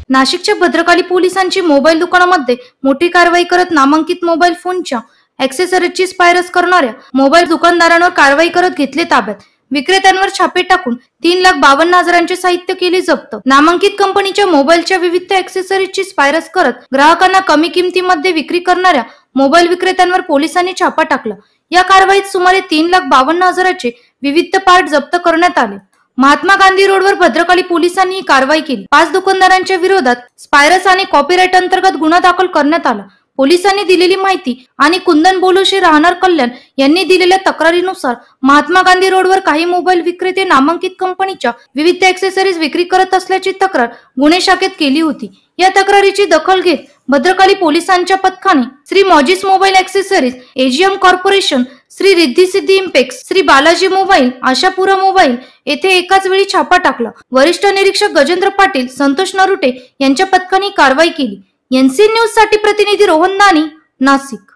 नाशिकच्या भद्रकाली पोलिसांची मोबाईल दुकानामध्ये मोठी कारवाई करत नामांकित मोबाईल फोनच्या ॲक्सेसरीजची स्पायरस करणाऱ्या मोबाईल दुकानदारांवर कारवाई करत घेतले ताब्यात। विक्रेत्यांवर छापे टाकून 3,52,000चे साहित्य केले जप्त। नामांकित कंपनीच्या मोबाईलच्या विविध ॲक्सेसरीजची स्पायरस करत ग्राहकांना कमी किमतीमध्ये विक्री करणाऱ्या मोबाईल विक्रेत्यांवर पोलिसांनी छापा टाकला। या कारवाईत सुमारे 3,52,000चे विविध पार्ट जप्त करण्यात आले। महात्मा गांधी रोडवर भद्रकाली पोलिसांनी ही कारवाई केली। 5 दुकानदारांच्या विरोधात स्पायरस आणि कॉपीराइट अंतर्गत गुन्हा दाखल करण्यात आला। पोलिसांनी दिलेली माहिती आणि कुंदन बोलोशे राहणार कल्याण यांनी दिलेल्या तक्रारीनुसार महात्मा गांधी रोडवर काही मोबाईल विक्रेते नामांकित कंपनीच्या विविध ॲक्सेसरीज विक्री करत असल्याची तक्रार गुन्हे शाखेत केली होती। या तक्रारीची दखल घेत भद्रकाली पोलिसांच्या पथकाने श्री मॉजिस mobile accessories, AGM corporation, Shri Riddhi Siddhi impex, Shri Balaji mobile, Ashapura mobile येथे एकाच वेळी छापा टाकला। वरिष्ठ निरीक्षक गजेंद्र पाटील, संतोष नरुटे यांच्या पथकाने कारवाई केली। एनसी न्यूज साठी प्रतिनिधी रोहन दानी, नाशिक।